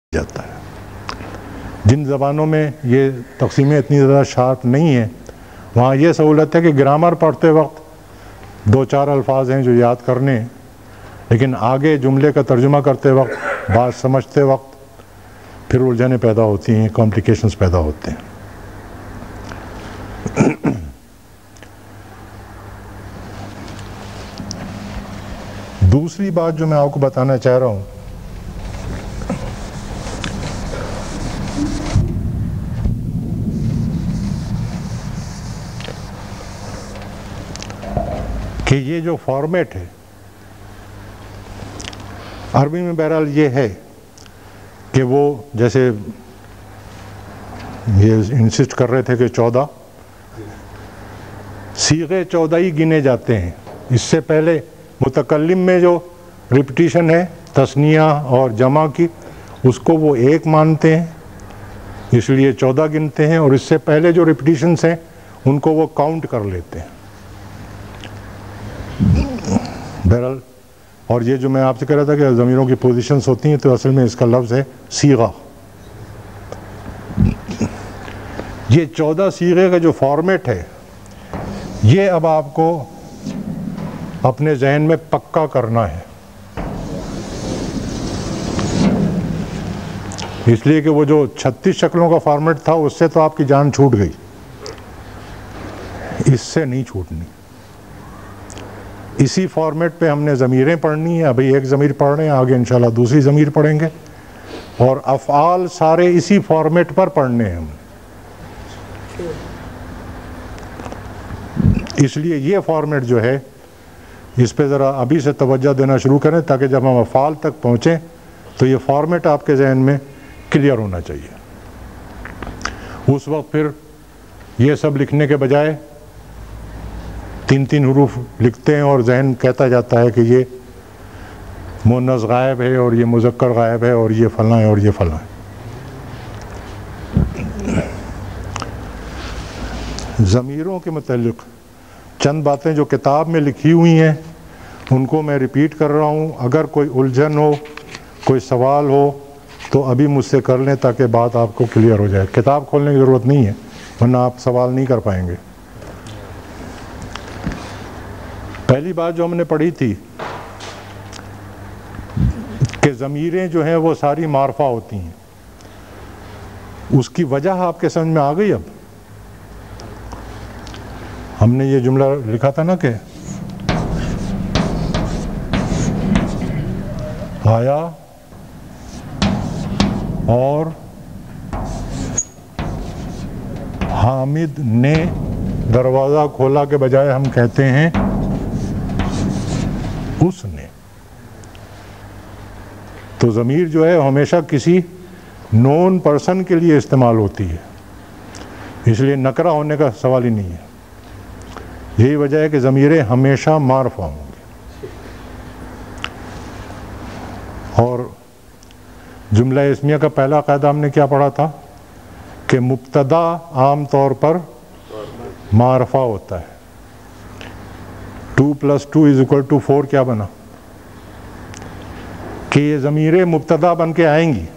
جاتا ہے. جن زبانوں میں یہ تقسیمیں اتنی زیادہ شارپ نہیں ہیں وہاں یہ سہولت ہے کہ گرامر پڑھتے وقت 2-4 الفاظ ہیں جو یاد کرنے ہیں، لیکن آگے جملے کا ترجمہ کرتے وقت، بات سمجھتے وقت پھر الجھنیں پیدا ہوتی ہیں، کمپلیکیشنز پیدا ہوتے ہیں. دوسری بات جو میں آپ کو بتانا چاہ رہا ہوں کہ یہ جو فارمیٹ ہے عربی میں بہرحال یہ ہے کہ وہ جیسے یہ انسسٹ کر رہے تھے کہ 14 صیغے 14 ہی گنے جاتے ہیں. اس سے پہلے متکلم میں جو ریپٹیشن ہے تثنیہ اور جمع کی، اس کو وہ 1 مانتے ہیں، اس لیے 14 گنتے ہیں، اور اس سے پہلے جو ریپٹیشنز ہیں ان کو وہ کاؤنٹ کر لیتے ہیں. بہرحال اور یہ جو میں آپ سے کہہ رہا تھا کہ ضمیروں کی پوزیشنز ہوتی ہیں، تو اصل میں اس کا لفظ ہے صیغہ. یہ 14 صیغے کا جو فارمیٹ ہے یہ اب آپ کو اپنے ذہن میں پکا کرنا ہے، اس لیے کہ وہ جو 36 شکلوں کا فارمیٹ تھا اس سے تو آپ کی جان چھوٹ گئی، اس سے نہیں چھوٹنی. اسی فارمیٹ پہ ہم نے ضمیریں پڑھنی ہیں. ابھی ایک ضمیر پڑھ رہے ہیں، آگے انشاءاللہ دوسری ضمیر پڑھیں گے، اور افعال سارے اسی فارمیٹ پر پڑھنے ہیں ہم. اس لیے یہ فارمیٹ جو ہے اس پہ ذرا ابھی سے توجہ دینا شروع کریں تاکہ جب ہم افعال تک پہنچیں تو یہ فارمیٹ آپ کے ذہن میں کلیئر ہونا چاہیے. اس وقت پھر یہ سب لکھنے کے بجائے 3 حروف لکھتے ہیں اور ذہن کہتا جاتا ہے کہ یہ مؤنث غائب ہے اور یہ مذکر غائب ہے اور یہ فلاں ہے اور یہ فلاں ہے. ضمیروں کے متعلق چند باتیں جو کتاب میں لکھی ہوئی ہیں ان کو میں ریپیٹ کر رہا ہوں. اگر کوئی الجھن ہو، کوئی سوال ہو تو ابھی مجھ سے کر لیں تاکہ بات آپ کو کلیئر ہو جائے. کتاب کھولنے کی ضرورت نہیں ہے ورنہ آپ سوال نہیں کر پائیں گے. پہلی بات جو ہم نے پڑھی تھی کہ ضمیریں جو ہیں وہ ساری معرفہ ہوتی ہیں. اس کی وجہ آپ کے سمجھ میں آ گئی. اب ہم نے یہ جملہ لکھا تھا نا کہ آیا اور حامد نے دروازہ کھولا کے بجائے ہم کہتے ہیں اس نے. تو ضمیر جو ہے ہمیشہ کسی نون پرسن کے لیے استعمال ہوتی ہے، اس لیے نکرہ ہونے کا سوال ہی نہیں ہے. یہی وجہ ہے کہ ضمیریں ہمیشہ معرفہ ہوں گی. اور جملہ اسمیہ کا پہلا قاعدہ ہم نے کیا پڑھا تھا کہ مبتدا عام طور پر معرفہ ہوتا ہے. 2 + 2 = 4 کیا بنا کہ یہ ضمیریں مبتدا بن کے آئیں گی.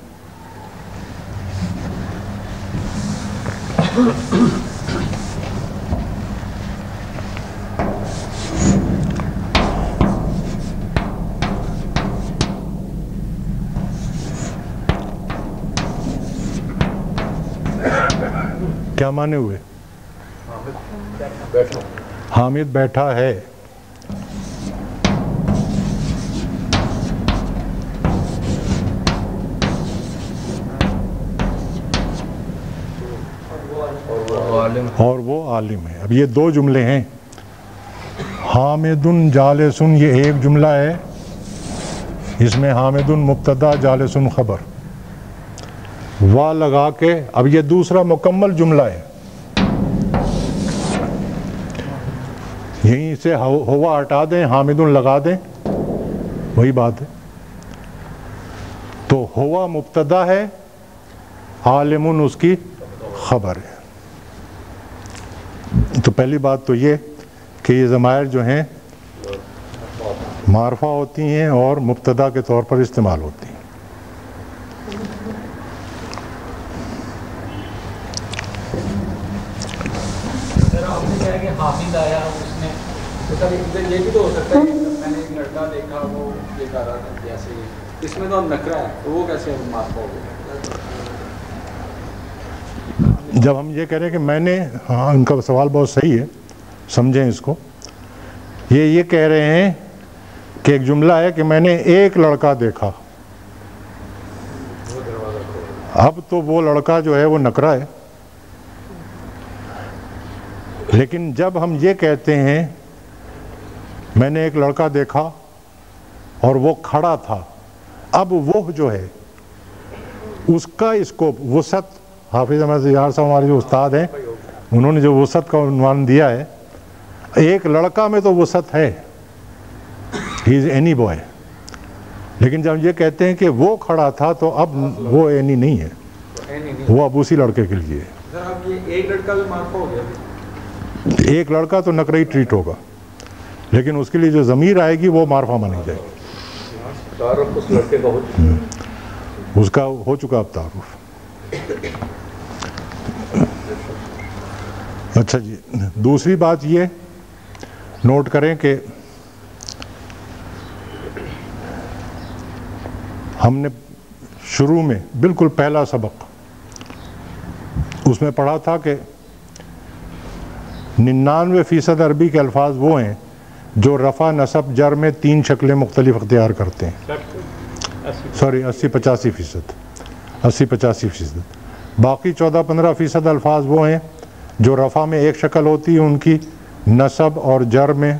کیا معنی ہوئے؟ حامد بیٹھا ہے. اور وہ عالم ہے. اب یہ 2 جملے ہیں. حامد جالسن یہ ایک جملہ ہے، اس میں حامد مبتدا جالسن خبر، وا لگا کے اب یہ دوسرا مکمل جملہ ہے. یہیں سے ہوا ہٹا دیں، حامد لگا دیں، وہی بات ہے. تو ہوا مبتدا ہے، عالم اس کی خبر ہے. تو پہلی بات تو یہ کہ یہ ضمائر جو ہیں معرفہ ہوتی ہیں اور مبتدا کے طور پر استعمال ہوتی ہیں. حافظ آیا اس نے تو سر یہ بھی تو ہو سکتا ہے کہ میں نے ایک لڑکا دیکھا وہ یہ کر رہا تھا جیسے اس میں تو نکرا ہے تو وہ کیسے معاف ہوگا؟ جب ہم یہ کہہ رہے ہیں کہ میں نے، ہاں ان کا سوال بہت صحیح ہے، سمجھیں اس کو. یہ کہہ رہے ہیں کہ ایک جملہ ہے کہ میں نے ایک لڑکا دیکھا، اب تو وہ لڑکا جو ہے وہ نکرا ہے. لیکن جب ہم یہ کہتے ہیں میں نے ایک لڑکا دیکھا اور وہ کھڑا تھا، اب وہ جو ہے اس کا اسکوپ، وسعت، حافظ احمد یار صاحب ہمارے جو استاد ہیں انہوں نے جو وسعت کا عنوان دیا ہے، ایک لڑکا میں تو وسعت ہے، ہی از اینی بوائے. لیکن جب یہ کہتے ہیں کہ وہ کھڑا تھا تو اب وہ اینی نہیں ہے، وہ اب اسی لڑکے کے لیے ہے. سر اب یہ ایک لڑکا بھی معاف ہو گیا، ایک لڑکا تو نکرئی ٹریٹ ہوگا، لیکن اس کے لیے جو ضمیر آئے گی وہ معرفہ مانی جائے گی. تعارف اس لڑکے کا اس کا ہو چکا اب تعارف. اچھا جی، دوسری بات یہ نوٹ کریں کہ ہم نے شروع میں بالکل پہلا سبق اس میں پڑھا تھا کہ 99% عربی کے الفاظ وہ ہیں جو رفع نصب جر میں 3 شکلیں مختلف اختیار کرتے ہیں. سوری 80-85%. باقی 14-15% الفاظ وہ ہیں جو رفع میں ایک شکل ہوتی ہے ان کی، نصب اور جر میں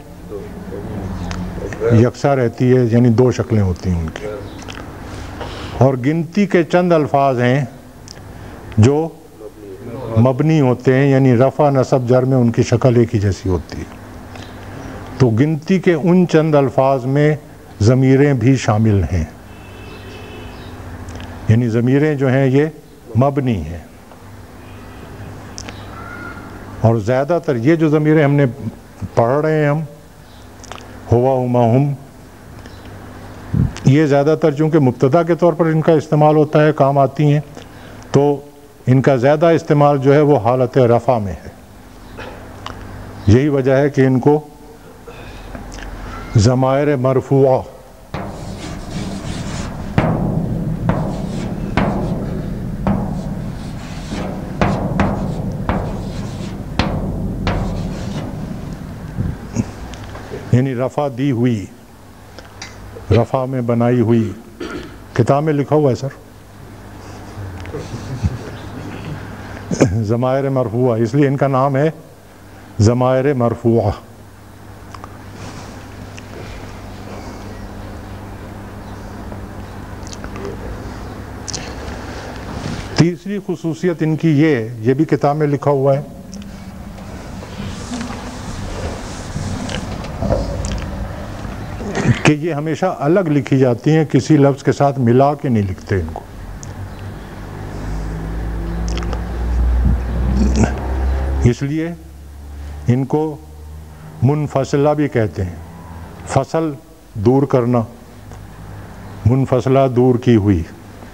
یکساں رہتی ہے، یعنی 2 شکلیں ہوتی ہیں ان کی. اور گنتی کے چند الفاظ ہیں جو مبنی ہوتے ہیں، یعنی رفع نصب جر میں ان کی شکل ایک ہی جیسی ہوتی ہے. تو گنتی کے ان چند الفاظ میں ضمیریں بھی شامل ہیں، یعنی ضمیریں جو ہیں یہ مبنی ہیں. اور زیادہ تر یہ جو ضمیریں ہم نے پڑھ رہے ہیں، ہم ہوا ہما ہم، یہ زیادہ تر چونکہ مبتدا کے طور پر ان کا استعمال ہوتا ہے، کام آتی ہیں، تو ان کا زیادہ استعمال جو ہے وہ حالت رفع میں ہے. یہی وجہ ہے کہ ان کو ضمائر مرفوعہ یعنی رفع دی ہوئی، رفع میں بنائی ہوئی، کتاب میں لکھا ہوا ہے سر ضمائر مرفوعہ، اس لیے ان کا نام ہے ضمائر مرفوعہ. تیسری خصوصیت ان کی یہ بھی کتاب میں لکھا ہوا ہے کہ یہ ہمیشہ الگ لکھی جاتی ہیں، کسی لفظ کے ساتھ ملا کے نہیں لکھتے ان کو. اس لیے ان کو منفصلہ بھی کہتے ہیں، فصل دور کرنا، منفصلہ دور کی ہوئی.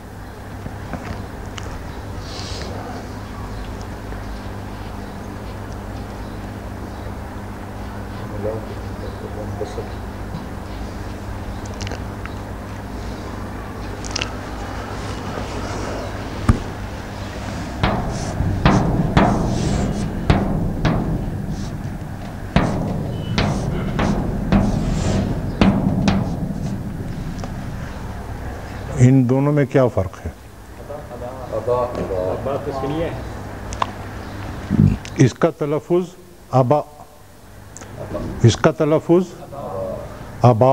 ان دونوں میں کیا فرق ہے؟ اس کا تلفظ ابا، اس کا تلفظ ابا.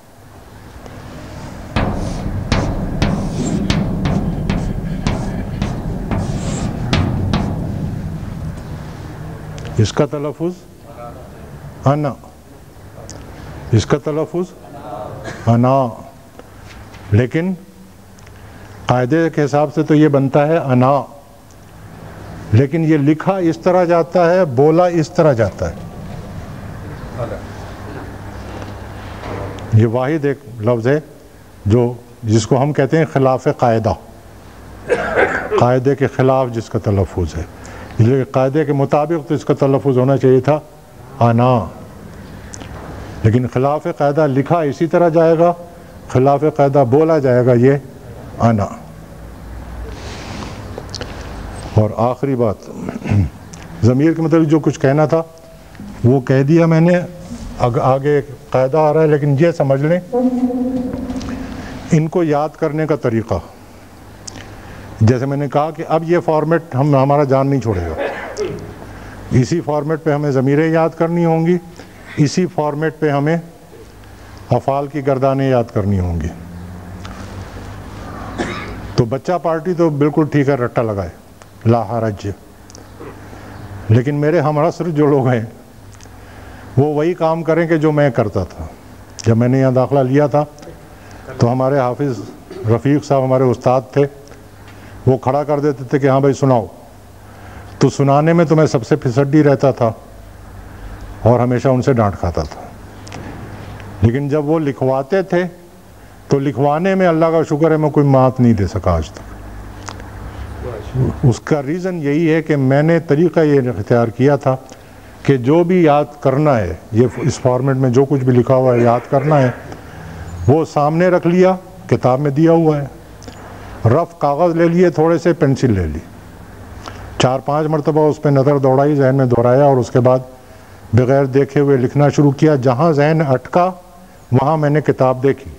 اس کا تلفظ انا، اس کا تلفظ انا. لیکن قاعدے کے حساب سے تو یہ بنتا ہے انا، لیکن یہ لکھا اس طرح جاتا ہے، بولا اس طرح جاتا ہے. یہ واحد ایک لفظ ہے جس کو ہم کہتے ہیں خلاف قاعدہ، قاعدے کے خلاف جس کا تلفظ ہے. قاعدے کے مطابق تو اس کا تلفظ ہونا چاہیے تھا آنا، لیکن خلاف قاعدہ لکھا اسی طرح جائے گا، خلاف قاعدہ بولا جائے گا یہ آنا۔ اور آخری بات، ضمیر کے مطلب جو کچھ کہنا تھا وہ کہہ دیا میں نے، آگے قاعدہ آ رہا ہے، لیکن یہ سمجھ لیں ان کو یاد کرنے کا طریقہ، جیسے میں نے کہا کہ اب یہ فارمیٹ ہمارا جان نہیں چھوڑے گا، اسی فارمیٹ پہ ہمیں ضمیریں یاد کرنی ہوں گی، اسی فارمیٹ پہ ہمیں افعال کی گردانیں یاد کرنی ہوں گی۔ تو بچہ پارٹی تو بالکل ٹھیک ہے، رٹا لگائے، لا حرج، لیکن میرے ہم عصر جو لوگ ہیں وہ وہی کام کریں کہ جو میں کرتا تھا۔ جب میں نے یہاں داخلہ لیا تھا تو ہمارے حافظ رفیق صاحب ہمارے استاد تھے، وہ کھڑا کر دیتے تھے کہ ہاں بھائی سناؤ، تو سنانے میں تو میں سب سے پھسڈی رہتا تھا اور ہمیشہ ان سے ڈانٹ کھاتا تھا، لیکن جب وہ لکھواتے تھے تو لکھوانے میں اللہ کا شکر ہے میں کوئی مات نہیں دے سکا آج تک۔ اس کا ریزن یہی ہے کہ میں نے طریقہ یہ اختیار کیا تھا کہ جو بھی یاد کرنا ہے، یہ اس فارمیٹ میں جو کچھ بھی لکھا ہوا ہے یاد کرنا ہے، وہ سامنے رکھ لیا، کتاب میں دیا ہوا ہے، رف کاغذ لے لیے، تھوڑے سے پینسل لے لی، 4-5 مرتبہ اس پہ نظر دوڑائی، ذہن میں دہرایا، اور اس کے بعد بغیر دیکھے ہوئے لکھنا شروع کیا۔ جہاں ذہن اٹکا وہاں میں نے کتاب دیکھی،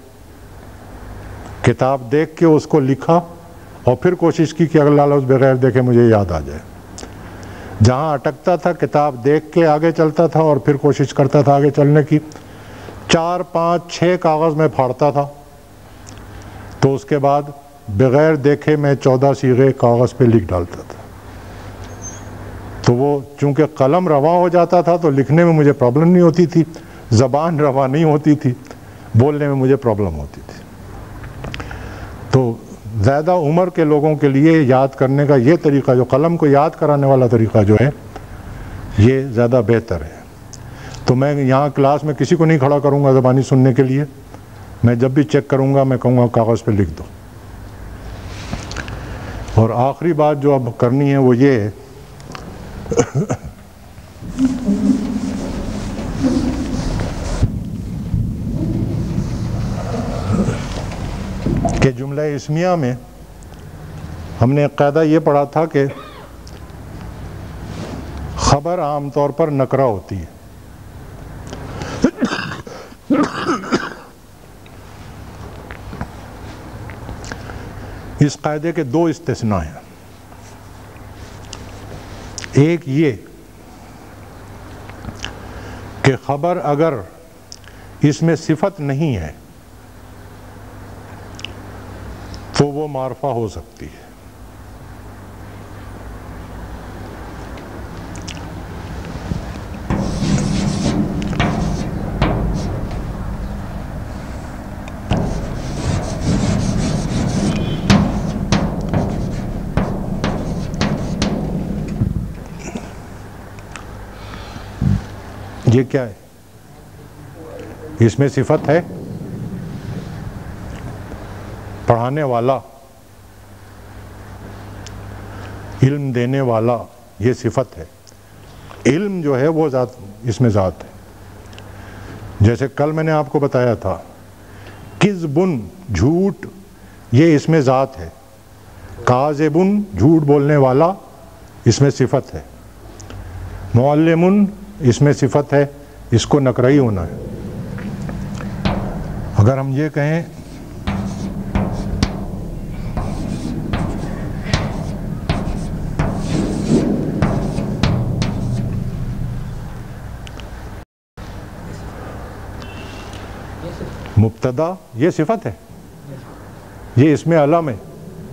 کتاب دیکھ کے اس کو لکھا، اور پھر کوشش کی کہ اگلا لفظ بغیر دیکھے مجھے یاد آ جائے۔ جہاں اٹکتا تھا کتاب دیکھ کے آگے چلتا تھا، اور پھر کوشش کرتا تھا آگے چلنے کی۔ 4-5-6 کاغذ میں پھاڑتا تھا، تو اس کے بعد بغیر دیکھے میں 14 صیغے کاغذ پہ لکھ ڈالتا تھا۔ تو وہ چونکہ قلم رواں ہو جاتا تھا تو لکھنے میں مجھے پرابلم نہیں ہوتی تھی، زبان رواں نہیں ہوتی تھی، بولنے میں مجھے پرابلم ہوتی تھی۔ تو زیادہ عمر کے لوگوں کے لیے یاد کرنے کا یہ طریقہ، جو قلم کو یاد کرانے والا طریقہ جو ہے، یہ زیادہ بہتر ہے۔ تو میں یہاں کلاس میں کسی کو نہیں کھڑا کروں گا زبانی سننے کے لیے، میں جب بھی چیک کروں گا میں کہوں گا کاغذ پہ لکھ دو۔ اور آخری بات جو اب کرنی ہے وہ یہ ہے کہ جملہ اسمیہ میں ہم نے ایک قاعدہ یہ پڑھا تھا کہ خبر عام طور پر نکرہ ہوتی ہے، اس قاعدے کے 2 استثناء ہیں۔ ایک یہ کہ خبر اگر اس میں صفت نہیں ہے تو وہ معرفہ ہو سکتی ہے، یہ کیا ہے؟ اس میں صفت ہے، پڑھانے والا، علم دینے والا، یہ صفت ہے۔ علم جو ہے وہ ذات، اس میں ذات ہے۔ جیسے کل میں نے آپ کو بتایا تھا کذبن، جھوٹ، یہ اس میں ذات ہے۔ کاذبن، جھوٹ بولنے والا، اس میں صفت ہے۔ معلمن، اس میں صفت ہے، اس کو نکرہی ہونا ہے۔ اگر ہم یہ کہیں مبتدا، یہ صفت ہے، یہ اس میں علم ہے۔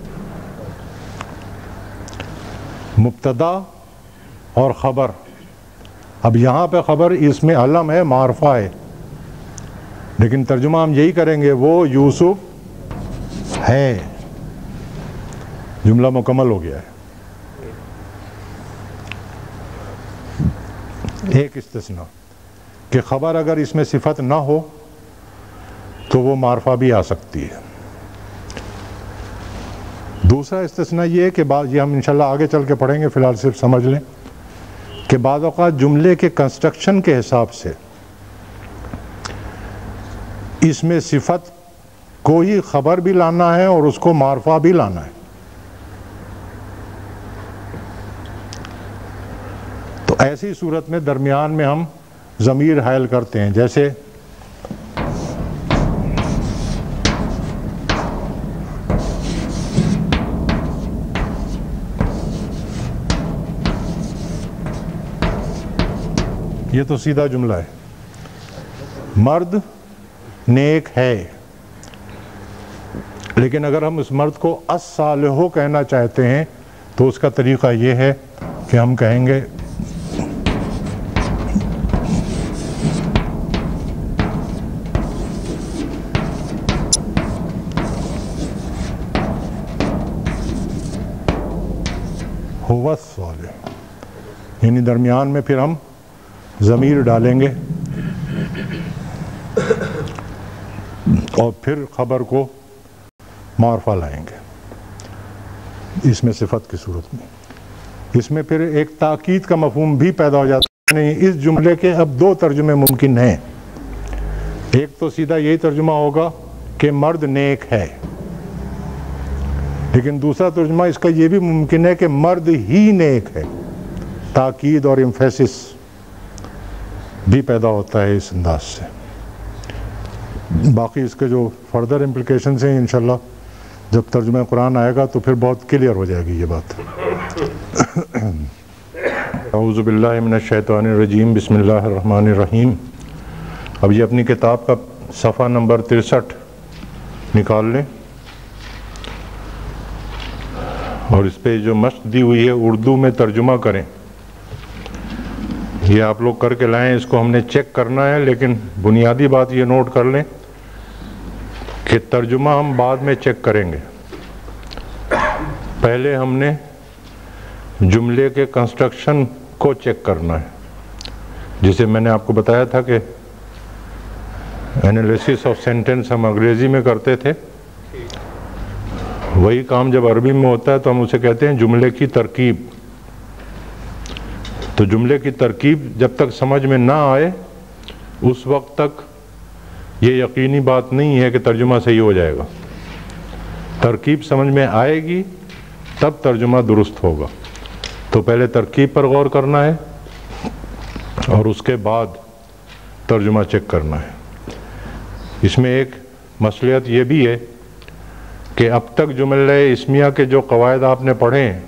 مبتدا اور خبر، اب یہاں پہ خبر اس میں علم ہے، معرفہ ہے، لیکن ترجمہ ہم یہی کریں گے وہ یوسف ہے، جملہ مکمل ہو گیا ہے۔ ایک استثناء کہ خبر اگر اس میں صفت نہ ہو تو وہ معرفہ بھی آ سکتی ہے۔ دوسرا استثناء یہ ہے کہ یہ ہم انشاءاللہ آگے چل کے پڑھیں گے، فی الحال صرف سمجھ لیں کہ بعض اوقات جملے کے کنسٹرکشن کے حساب سے اس میں صفت کوئی خبر بھی لانا ہے اور اس کو معرفہ بھی لانا ہے. تو ایسی صورت میں درمیان میں ہم ضمیر حائل کرتے ہیں. جیسے یہ تو سیدھا جملہ ہے, مرد نیک ہے, لیکن اگر ہم اس مرد کو الصالح کہنا چاہتے ہیں تو اس کا طریقہ یہ ہے کہ ہم کہیں گے هو الصالح, یعنی درمیان میں پھر ہم ضمیر ڈالیں گے اور پھر خبر کو معرفہ لائیں گے اس میں صفت کی صورت میں. اس میں پھر ایک تاکید کا مفہوم بھی پیدا ہو جاتا ہے. نہیں, اس جملے کے اب دو ترجمے ممکن ہیں. ایک تو سیدھا یہی ترجمہ ہوگا کہ مرد نیک ہے, لیکن دوسرا ترجمہ اس کا یہ بھی ممکن ہے کہ مرد ہی نیک ہے. تاکید اور ایمفیسس بھی پیدا ہوتا ہے اس انداز سے. باقی اس کے جو فردر امپلیکیشنز ہیں انشاءاللہ جب ترجمہ قرآن آئے گا تو پھر بہت کلیئر ہو جائے گی یہ بات. اعوذ باللہ من الشیطان الرجیم, بسم اللہ الرحمن الرحیم. اب یہ اپنی کتاب کا صفحہ نمبر 63 نکال لیں اور اس پہ جو مشق دی ہوئی ہے اردو میں ترجمہ کریں. یہ آپ لوگ کر کے لائیں, اس کو ہم نے چیک کرنا ہے, لیکن بنیادی بات یہ نوٹ کر لیں کہ ترجمہ ہم بعد میں چیک کریں گے. پہلے ہم نے جملے کے کنسٹرکشن کو چیک کرنا ہے, جسے میں نے آپ کو بتایا تھا کہ انالیسس آف سینٹنس ہم انگریزی میں کرتے تھے. وہی کام جب عربی میں ہوتا ہے تو ہم اسے کہتے ہیں جملے کی ترکیب. تو جملے کی ترکیب جب تک سمجھ میں نہ آئے اس وقت تک یہ یقینی بات نہیں ہے کہ ترجمہ صحیح ہو جائے گا. ترکیب سمجھ میں آئے گی تب ترجمہ درست ہوگا. تو پہلے ترکیب پر غور کرنا ہے اور اس کے بعد ترجمہ چیک کرنا ہے. اس میں ایک مصلحت یہ بھی ہے کہ اب تک جملہ اسمیہ کے جو قواعد آپ نے پڑھے ہیں,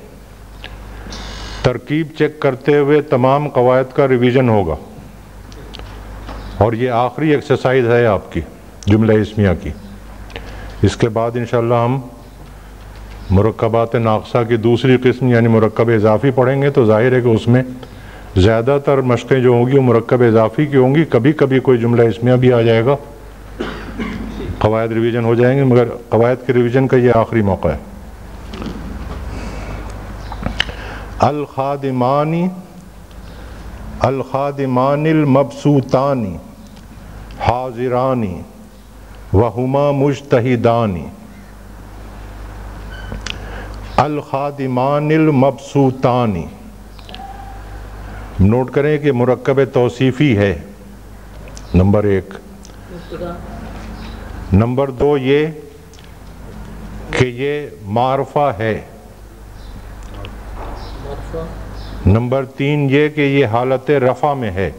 ترکیب چیک کرتے ہوئے تمام قواعد کا ریویژن ہوگا, اور یہ آخری ایکسرسائز ہے آپ کی جملہ اسمیہ کی. اس کے بعد انشاءاللہ ہم مرکبات ناقصہ کی دوسری قسم یعنی مرکب اضافی پڑھیں گے. تو ظاہر ہے کہ اس میں زیادہ تر مشقیں جو ہوں گی وہ مرکب اضافی کی ہوں گی. کبھی کبھی کوئی جملہ اسمیہ بھی آ جائے گا, قواعد ریویژن ہو جائیں گے, مگر قواعد کے ریویژن کا یہ آخری موقع ہے. الخادمان المبسوطان حاضران وہما مجتہدان. الخادمان المبسوطان, نوٹ کریں کہ مرکب توصیفی ہے نمبر 1. نمبر 2 یہ کہ یہ معرفہ ہے. نمبر 3 یہ کہ یہ حالت رفع میں ہے.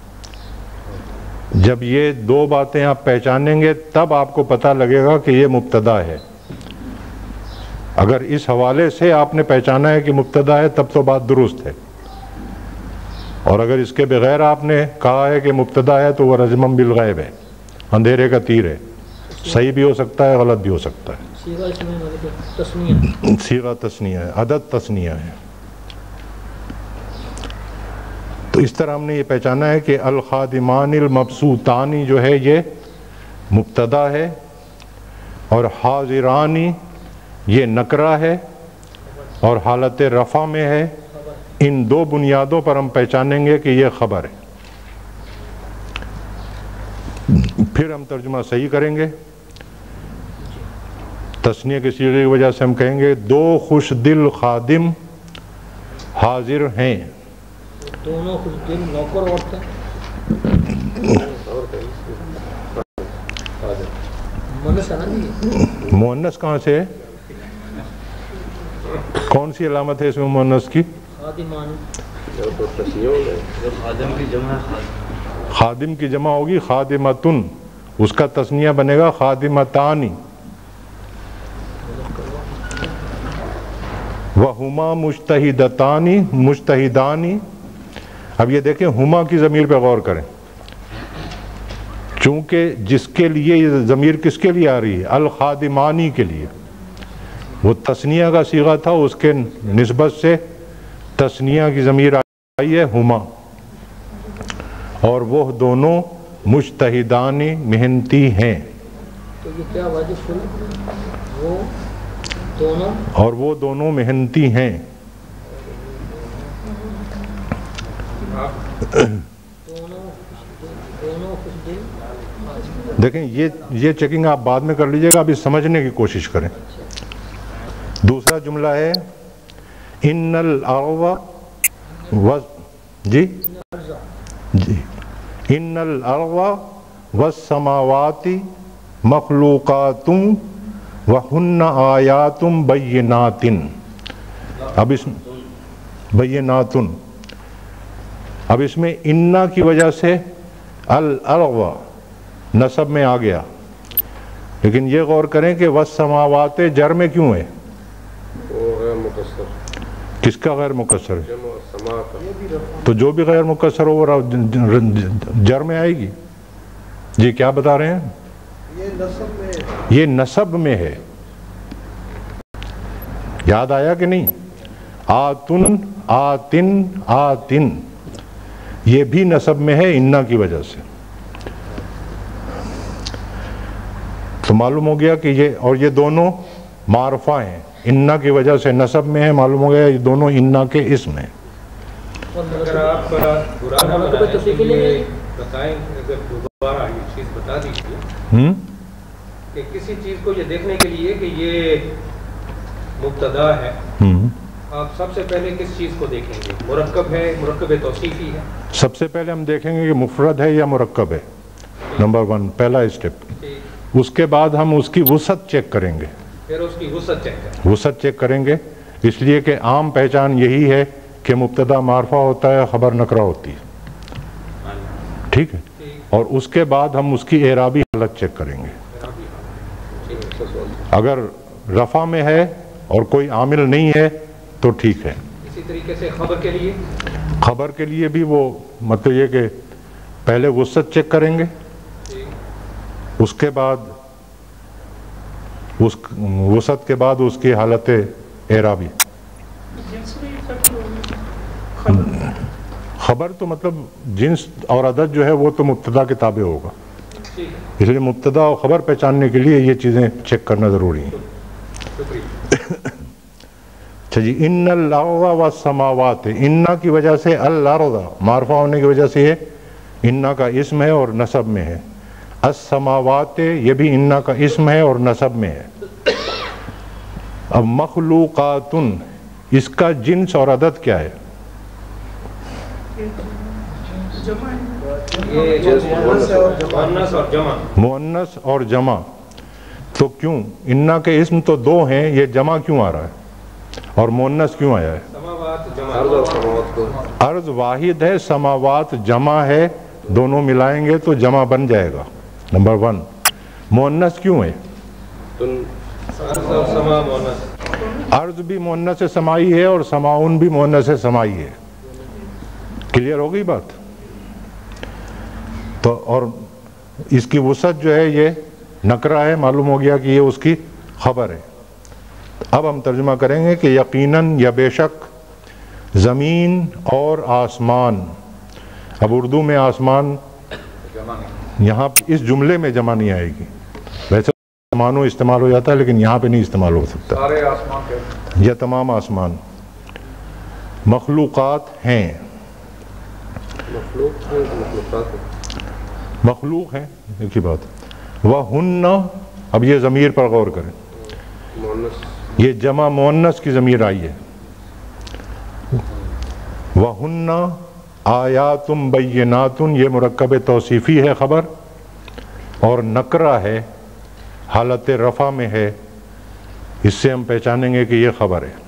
جب یہ دو باتیں آپ پہچانیں گے تب آپ کو پتہ لگے گا کہ یہ مبتدا ہے. اگر اس حوالے سے آپ نے پہچانا ہے کہ مبتدا ہے تب تو بات درست ہے, اور اگر اس کے بغیر آپ نے کہا ہے کہ مبتدا ہے تو وہ رجمم بالغیب ہے, اندھیرے کا تیر ہے. صحیح بھی ہو سکتا ہے, غلط بھی ہو سکتا ہے. صیغہ تثنیہ ہے, عدد تثنیہ ہے. تو اس طرح ہم نے یہ پہچانا ہے کہ الخادمان المبسوطانی جو ہے یہ مبتدا ہے, اور حاضرانی یہ نکرہ ہے اور حالت رفع میں ہے. ان دو بنیادوں پر ہم پہچانیں گے کہ یہ خبر ہے. پھر ہم ترجمہ صحیح کریں گے. تثنیہ کے صیغے کی وجہ سے ہم کہیں گے 2 خوش دل خادم حاضر ہیں. دونوں خوش دل نوکر عورتیں. مونس ہے نا جی. مؤنث کہاں سے ہے؟ کون سی علامت ہے اس میں مؤنث کی؟ خادمان. خادم کی جمع ہوگی خادمتن، اس کا تثنیہ بنے گا خادمتانی. وہما مجتہدتانی مجتہدانی. اب یہ دیکھیں ہما کی ضمیر پہ غور کریں، چونکہ جس کے لیے یہ ضمیر کس کے لیے آ رہی ہے؟ الخادمانی کے لیے. وہ تثنیہ کا صیغہ تھا، اس کے نسبت سے تثنیہ کی ضمیر آئی ہے ہما، اور وہ دونوں مجتہدانی محنتی ہیں. تو یہ کیا واجب شروع؟ وہ دونوں اور وہ دونوں محنتی ہیں. دیکھیں یہ چیکنگ آپ بعد میں کر لیجئے گا، ابھی سمجھنے کی کوشش کریں. دوسرا جملہ ہے ان الارض جی ان الارض والسماوات مخلوقات وہن آیات بینات. اب اس بینات، اب اس میں انا کی وجہ سے الارض نسب میں آ گیا، لیکن یہ غور کریں کہ والسماوات جر میں کیوں ہے؟ کس کا غیر مکسر ہے؟ تو جو بھی غیر مکسر ہو وہ جر میں آئے گی. جی کیا بتا رہے ہیں؟ یہ نسب میں ہے. یاد آیا کہ نہیں؟ آتن آتن آتن یہ بھی نسب میں ہے انا کی وجہ سے. تو معلوم ہو گیا کہ یہ دونوں معرفہ ہیں، انا کی وجہ سے نسب میں ہے. معلوم ہو گیا یہ دونوں انا کے اسم ہیں. اگر آپ برا نہ بتائیں، اگر دوبارہ یہ چیز بتا دیجیے کہ کسی چیز کو یہ دیکھنے کے لیے کہ یہ مبتدا ہے، آپ سب سے پہلے کس چیز کو دیکھیں گے؟ مرکب ہے، مرکب توصیفی ہے؟ سب سے پہلے ہم دیکھیں گے کہ مفرد ہے یا مرکب ہے، نمبر 1 پہلا اسٹیپ. اس کے بعد ہم اس کی وسعت چیک کریں گے. پھر اس کی وسعت چیک کریں. وسعت چیک کریں گے اس لیے کہ عام پہچان یہی ہے کہ مبتدا معرفہ ہوتا ہے، خبر نکرہ ہوتی ہے. ٹھیک ہے، اور اس کے بعد ہم اس کی اعرابی حالت چیک کریں گے. اگر رفع میں ہے اور کوئی عامل نہیں ہے تو ٹھیک ہے. اسی طریقے سے خبر کے لیے بھی وہ مطلب یہ کہ پہلے وسعت چیک کریں گے، اس کے بعد اس وسعت کے بعد اس کی حالت اعرابی. خبر تو مطلب جنس اور عدد جو ہے وہ تو مبتدا کے تابع ہوگا، اس لیے مبتدا اور خبر پہچاننے کے لیے یہ چیزیں چیک کرنا ضروری ہیں. اچھا جی، ان الارض والسماوات، انا کی وجہ سے الارض معرفہ ہونے کی وجہ سے یہ انا کا اسم ہے اور نسب میں ہے. السماوات یہ بھی انا کا اسم ہے اور نسب میں ہے. اب مخلوقات اس کا جنس اور عدد کیا ہے؟ مؤنث اور جمع. تو کیوں انا کے اسم تو 2 ہیں، یہ جمع کیوں آ رہا ہے اور مؤنث کیوں آیا ہے؟ عرض واحد ہے، سماوات جمع ہے، دونوں ملائیں گے تو جمع بن جائے گا. نمبر 1 مؤنث کیوں ہے؟ عرض بھی مؤنث سمائی ہے اور سماعون بھی مؤنث سمائی ہے. کلیئر ہو گئی بات؟ تو اور اس کی وسعت جو ہے یہ نکرہ ہے، معلوم ہو گیا کہ یہ اس کی خبر ہے. اب ہم ترجمہ کریں گے کہ یقیناً یا بے شک زمین اور آسمان. اب اردو میں آسمان یہاں اس جملے میں جمع نہیں آئے گی، ویسے آسمانوں استعمال ہو جاتا ہے لیکن یہاں پہ نہیں استعمال ہو سکتا. سارے آسمان یا تمام آسمان مخلوقات ہیں. مخلوق ہیں، ایک ہی بات. وَهُنَّ، اب یہ ضمیر پر غور کریں، یہ جمع مؤنث کی ضمیر آئی ہے. وَهُنَّ آیاتم بیناتن یہ مرکب توصیفی ہے خبر، اور نکرہ ہے، حالت رفع میں ہے، اس سے ہم پہچانیں گے کہ یہ خبر ہے۔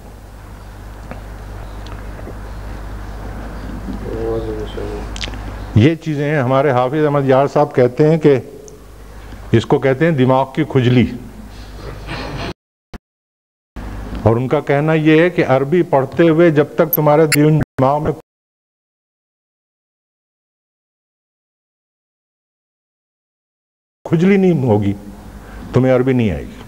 یہ چیزیں ہیں، ہمارے حافظ احمد یار صاحب کہتے ہیں کہ اس کو کہتے ہیں دماغ کی کھجلی، اور ان کا کہنا یہ ہے کہ عربی پڑھتے ہوئے جب تک تمہارے دماغ میں کھجلی نہیں ہوگی تمہیں عربی نہیں آئے گی۔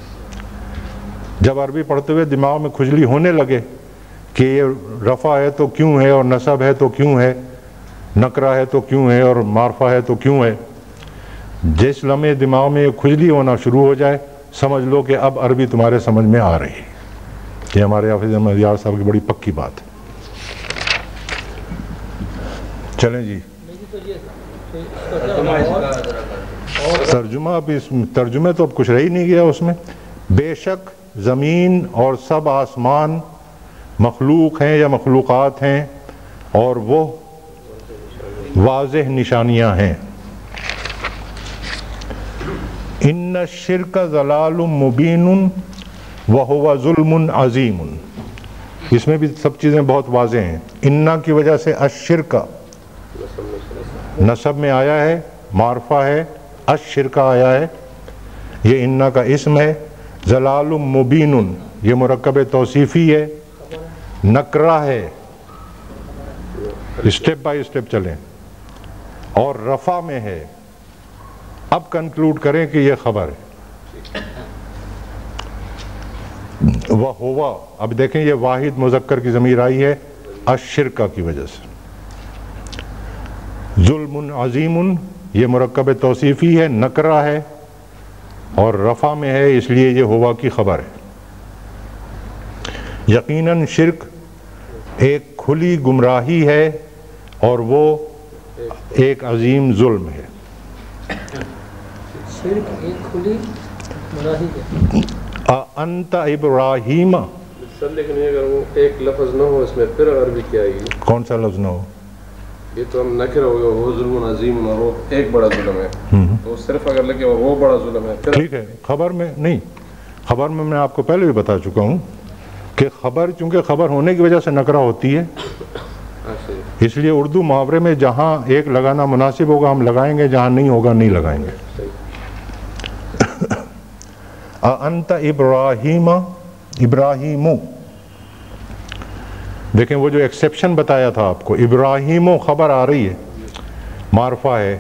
جب عربی پڑھتے ہوئے دماغ میں کھجلی ہونے لگے کہ یہ رفع ہے تو کیوں ہے، اور نصب ہے تو کیوں ہے، نکرہ ہے تو کیوں ہے، اور معرفہ ہے تو کیوں ہے، جس لمحے دماغ میں یہ کھجلی ہونا شروع ہو جائے سمجھ لو کہ اب عربی تمہارے سمجھ میں آ رہی ہے۔ یہ ہمارے حافظ احمد یار صاحب کی بڑی پکی بات ہے۔ چلیں جی، ترجمہ اب اس ترجمے تو اب کچھ رہ ہی نہیں گیا اس میں۔ بے شک زمین اور سب آسمان مخلوق ہیں یا مخلوقات ہیں، اور وہ واضح نشانیاں ہیں۔ ان الشرک ضلال مبین وہو ظلم عظیم، اس میں بھی سب چیزیں بہت واضح ہیں۔ انا کی وجہ سے الشرک نسب میں آیا ہے، معرفہ ہے، الشرک آیا ہے، یہ انا کا اسم ہے۔ ضلال مبین یہ مرکب توصیفی ہے، نکرہ ہے، اسٹیپ بائی اسٹیپ چلیں، اور رفع میں ہے۔ اب کنکلوڈ کریں کہ یہ خبر ہے۔ وہوا، اب دیکھیں یہ واحد مذکر کی ضمیر آئی ہے الشرکہ کی وجہ سے۔ ظلم عظیم یہ مرکب توصیفی ہے، نکرہ ہے اور رفع میں ہے، اس لیے یہ ہوا کی خبر ہے۔ یقیناً شرک ایک کھلی گمراہی ہے اور وہ ایک عظیم ظلم ہے۔ شرک ایک کھلی گمراہی ہے۔ انت ابراہیم، سر لیکن یہ اگر وہ ایک لفظ نہ ہو اس میں پھر عربی کیا آئے گی؟ کون سا لفظ نہ ہو؟ یہ تو ہم نکر ہو گیا، وہ ظلم عظیم اور وہ ایک بڑا ظلم ہے، تو صرف اگر لگے وہ بڑا ظلم ہے پھر ٹھیک ہے۔ خبر میں نہیں، خبر میں آپ کو پہلے بھی بتا چکا ہوں کہ خبر چونکہ خبر ہونے کی وجہ سے نکرہ ہوتی ہے، اس لیے اردو محاورے میں جہاں ایک لگانا مناسب ہوگا ہم لگائیں گے، جہاں نہیں ہوگا نہیں لگائیں گے۔ انت ابراہیم، ابراہیمو، دیکھیں وہ جو ایکسیپشن بتایا تھا آپ کو، ابراہیمو خبر آ رہی ہے، معرفہ ہے،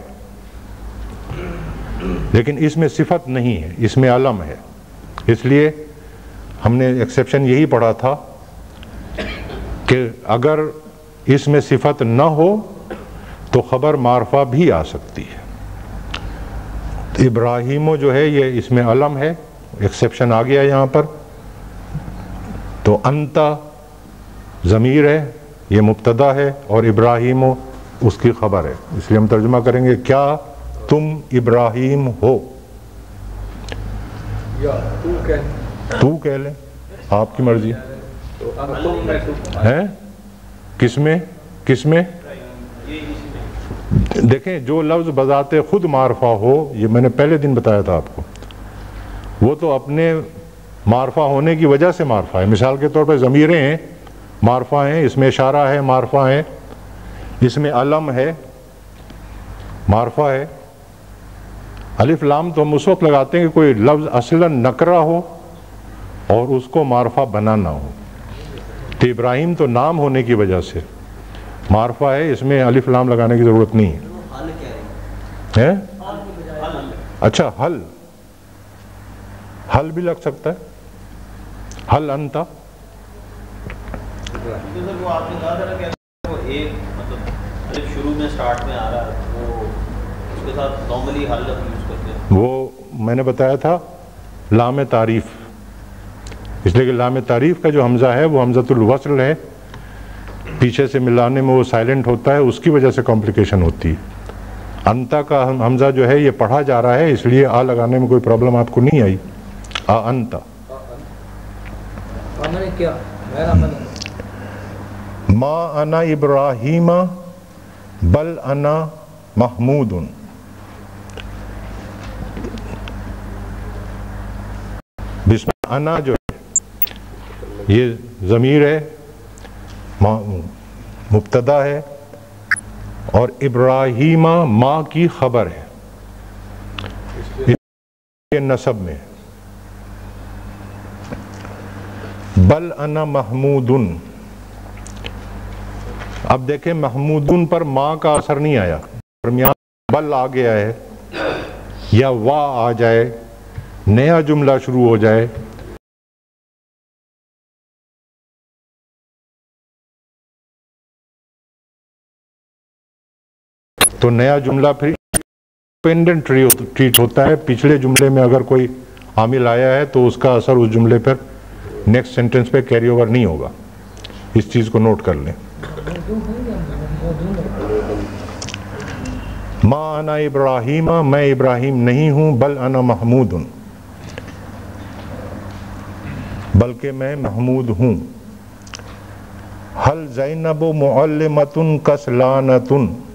لیکن اس میں صفت نہیں ہے، اس میں علم ہے، اس لیے ہم نے ایکسیپشن یہی پڑھا تھا کہ اگر اس میں صفت نہ ہو تو خبر معرفہ بھی آ سکتی ہے۔ ابراہیمو جو ہے یہ اس میں علم ہے، ایکسیپشن آ گیا یہاں پر، تو انتا ضمیر ہے، یہ مبتدا ہے، اور ابراہیمو اس کی خبر ہے، اس لیے ہم ترجمہ کریں گے کیا تم ابراہیم ہو، یا تو کہہ لیں، آپ کی مرضی ہے۔ کس میں کس میں دیکھیں جو لفظ بذات خود معرفہ ہو، یہ میں نے پہلے دن بتایا تھا آپ کو، وہ تو اپنے معرفہ ہونے کی وجہ سے معرفہ ہے۔ مثال کے طور پہ ضمیریں ہیں، معرفہ ہیں، اس میں اشارہ ہے، معرفہ ہے، اس میں علم ہے، معرفہ ہے۔ الف لام تو ہم اس وقت لگاتے ہیں کہ کوئی لفظ اصلاً نکرہ ہو اور اس کو معرفہ بنانا ہو، تو ابراہیم تو نام ہونے کی وجہ سے معرفہ ہے، اس میں الف لام لگانے کی ضرورت نہیں ہے۔ اچھا، حل بھی لگ سکتا ہے، حل انتا۔ وہ آپ نے کہا تھا کہ وہ ایک مطلب الف شروع میں سٹارٹ میں آ رہا ہے، وہ اس کے ساتھ نارملی حل یوز کرتے ہیں۔ وہ میں نے بتایا تھا لام تعریف، اس لیے کہ لام تعریف کا جو حمزہ ہے وہ حمزۃ الوصل ہے، پیچھے سے ملانے میں وہ سائلنٹ ہوتا ہے، اس کی وجہ سے کمپلیکیشن ہوتی ہے۔ انتا کا حمزہ جو ہے یہ پڑھا جا رہا ہے، اس لیے آ لگانے میں کوئی پرابلم آپ کو نہیں آئی۔ انتا کیا ما انا ابراہیم بل انا محمود، بسم انا جو ہے یہ ضمیر ہے، مبتدا ہے، اور ابراہیم ماں کی خبر ہے نسب میں. بل انا محمودن، اب دیکھیں محمودن پر ماں کا اثر نہیں آیا، درمیان بل آ گیا ہے یا وا آ جائے، نیا جملہ شروع ہو جائے تو نیا جملہ پھر ڈیپینڈنٹ ٹریٹ ہوتا ہے. پچھلے جملے میں اگر کوئی عامل آیا ہے تو اس کا اثر اس جملے پر نیکسٹ سینٹنس پہ کیری اوور نہیں ہوگا. اس چیز کو نوٹ کر لیں. ما انا ابراہیم، میں ابراہیم نہیں ہوں، بل انا محمود، بلکہ میں محمود ہوں. حل زینب معلمۃ کسلانۃ،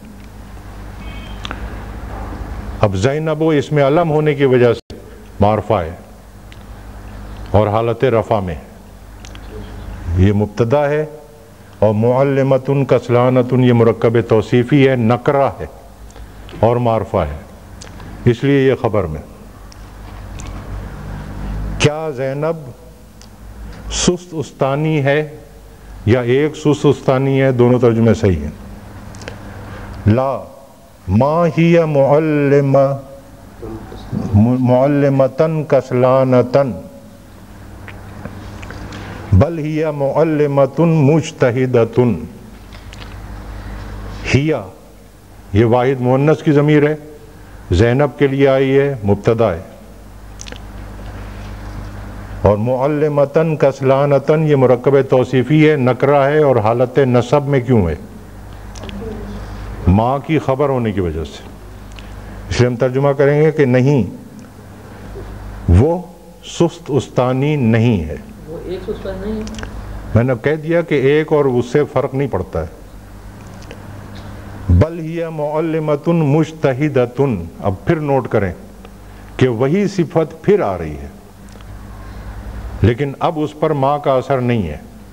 اب زینب اس میں علم ہونے کی وجہ سے معرفہ ہے اور حالت رفع میں، یہ مبتدا ہے، اور معلمۃ کسلانۃ یہ مرکب توصیفی ہے، نکرہ ہے اور معرفہ ہے، اس لیے یہ خبر میں. کیا زینب سست استانی ہے یا ایک سست استانی ہے؟ دونوں ترجمے صحیح ہیں. لا ما ہی معلمتن کسلانتن بل ہی معلمتن مجتہدتن. ہیا یہ واحد مؤنث کی ضمیر ہے، زینب کے لیے آئی ہے، مبتدا ہے، اور معلمتن کسلانتن یہ مرکب توصیفی ہے، نکرہ ہے، اور حالت نسب میں کیوں ہے؟ ماں کی خبر ہونے کی وجہ سے. اس لیے ہم ترجمہ کریں گے کہ نہیں، وہ سست استانی نہیں ہے. وہ ایک سست نہیں ہے، میں نے کہہ دیا کہ ایک اور اس سے فرق نہیں پڑتا ہے. بل ہی معلمۃ مجتہدۃ، اب پھر نوٹ کریں کہ وہی صفت پھر آ رہی ہے، لیکن اب اس پر ماں کا اثر نہیں ہے.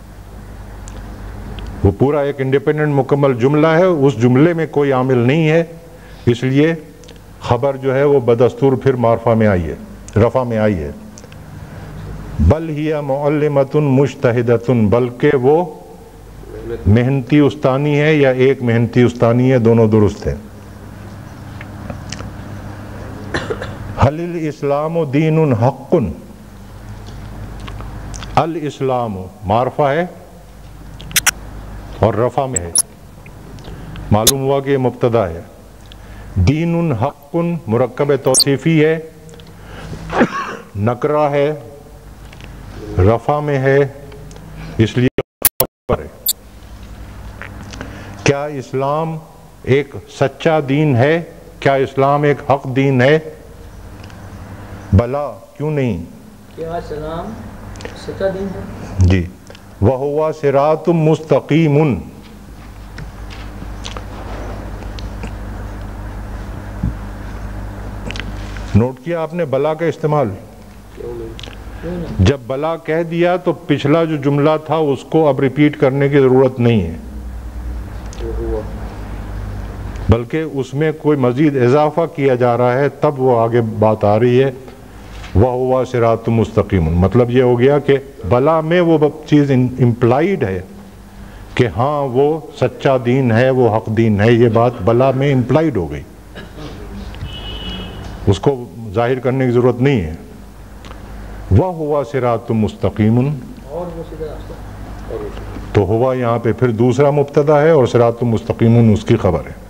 وہ پورا ایک انڈیپینڈنٹ مکمل جملہ ہے، اس جملے میں کوئی عامل نہیں ہے، اس لیے خبر جو ہے وہ بدستور پھر معرفہ میں آئی ہے، رفع میں آئی ہے. بل ہی معلمۃ مجتہدۃ، بلکہ وہ محنتی استانی ہے یا ایک محنتی استانی ہے، دونوں درست ہیں. حل الاسلام دین حق، الاسلام معرفہ ہے اور رفع میں ہے، معلوم ہوا کہ یہ مبتدا ہے. دین حق مرکب توصیفی ہے، نکرہ ہے، رفع میں ہے، اس لیے خبر ہے. کیا اسلام ایک سچا دین ہے؟ کیا اسلام ایک حق دین ہے؟ بلا، کیوں نہیں؟ کیا اسلام سچا دین ہے؟ جی. وَهُوَ صِرَاطٌ مُسْتَقِيمٌ، نوٹ کیا آپ نے بلا کا استعمال؟ جب بلا کہہ دیا تو پچھلا جو جملہ تھا اس کو اب ریپیٹ کرنے کی ضرورت نہیں ہے، بلکہ اس میں کوئی مزید اضافہ کیا جا رہا ہے، تب وہ آگے بات آ رہی ہے. وَهُوَ صِرَاطٌ مُسْتَقِيمٌ، مطلب یہ ہو گیا کہ بلا میں وہ چیز امپلائیڈ ہے کہ ہاں وہ سچا دین ہے، وہ حق دین ہے، یہ بات بلا میں امپلائیڈ ہو گئی، اس کو ظاہر کرنے کی ضرورت نہیں ہے. وَهُوَ صِرَاطٌ مُسْتَقِيمٌ، اور وہ سیدھا راستہ. تو ہوا یہاں پہ پھر دوسرا مبتدا ہے اور صراط مستقیم اس کی خبر ہے.